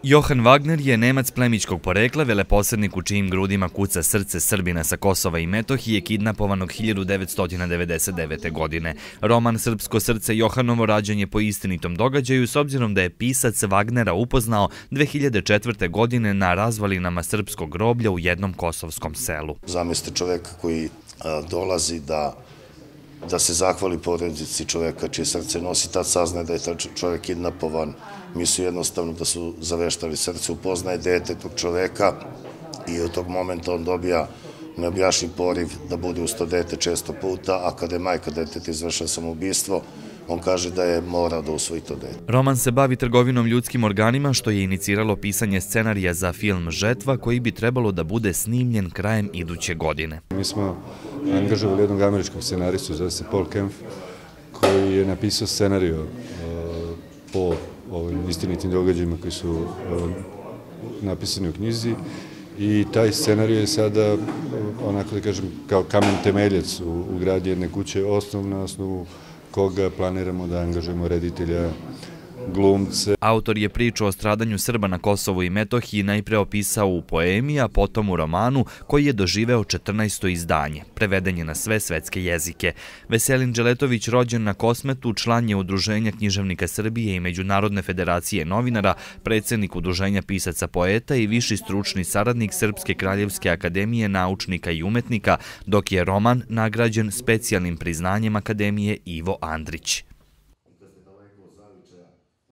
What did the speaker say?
Johan Wagner je Nemac plemićkog porekla, veleposednik u čijim grudima kuca srce Srbina sa Kosova i Metohije, kidnapovanog 1999. godine. Roman Srpsko srce Johanovo rađen je po istinitom događaju, s obzirom da je pisac Wagnera upoznao 2004. godine na razvalinama srpskog groblja u jednom kosovskom selu. Zamislite čoveka koji dolazi da se zahvali porodici čoveka čije srce nosi, tad saznaje da je taj čovek kidnapovan, misli jednostavno da su zaveštali srce, upoznaje dete tog čoveka i od tog momenta on dobija neobjašnjiv poriv da bude uz to dete često puta, a kada je majka deteta izvršila samoubistvo, on kaže da je morao da usvoji to dete. Roman se bavi trgovinom ljudskim organima, što je iniciralo pisanje scenarija za film Žetva, koji bi trebalo da bude snimljen krajem iduće godine. Mi smo angažovali jednog američkog scenaristu, zove se Paul Kempf, koji je napisao scenariju po ovim istinitim događajima koji su napisani u knjizi, i taj scenarij je sada, onako da kažem, kao kamen temeljac u gradi jedne kuće, na osnovu koga planiramo da angažujemo reditelja, glumce. Autor je priču o stradanju Srba na Kosovu i Metohiji najpre opisao u poemi, a potom u romanu, koji je doživeo 14. izdanje. Preveden je na sve svetske jezike. Veselin Đeletović, rođen na Kosmetu, član je Udruženja književnika Srbije i Međunarodne federacije novinara, predsednik Udruženja pisaca poeta i viši stručni saradnik Srpske kraljevske akademije naučnika i umetnika, dok je roman nagrađen specijalnim priznanjem Akademije Ivo Andrić.